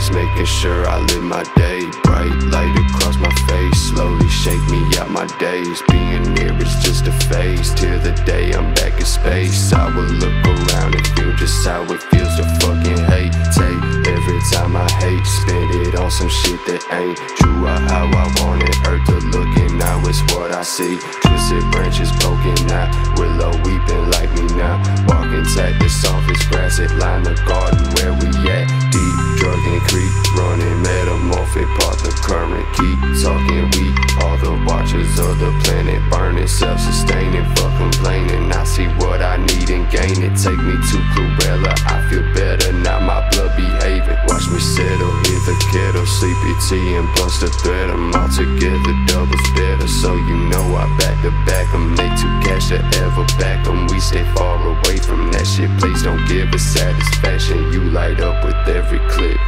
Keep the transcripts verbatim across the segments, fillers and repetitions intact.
just making sure I live my day. Bright light across my face, slowly shake me out my days. Being near is just a phase, till the day I'm back in space. I will look around and feel just how it feels to fucking hate. Take every time I hate, spend it on some shit that ain't true or how I wanted Earth to look, and now it's what I see. Twisted branches poking out, Willow weeping like me now. Walking tight, the softest grass, it line the garden where we at. Deep, drug and creek, running metamorphic, part the current. Keep talking weak, all the watchers of the planet burning, self-sustaining, fuck complaining. I see what I need and gain it. Take me to Chlorella, I feel better now, my blood behaving. Watch me settle, hit the kettle, sleepy tea and plus the thread. I'm all together, doubles better, so you know I back to back. I'm made to cash to ever back them. We stay far away from that shit, please don't give us satisfaction. You light up with every clip.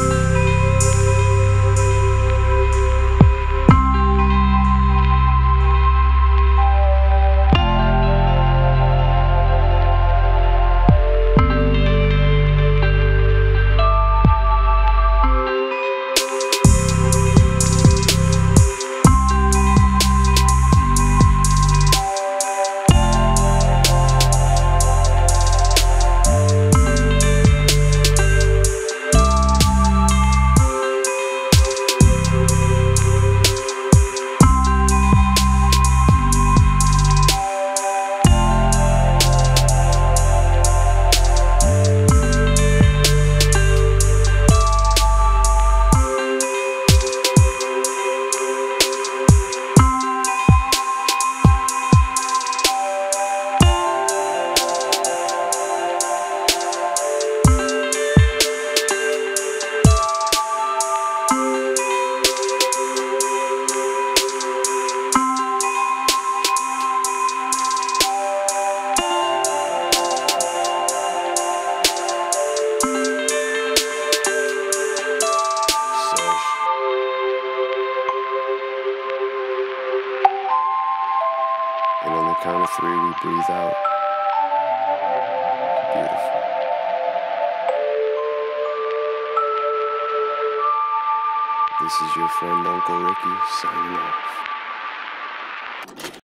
And on the count of three, we breathe out. Beautiful. This is your friend Uncle Ricky, signing off.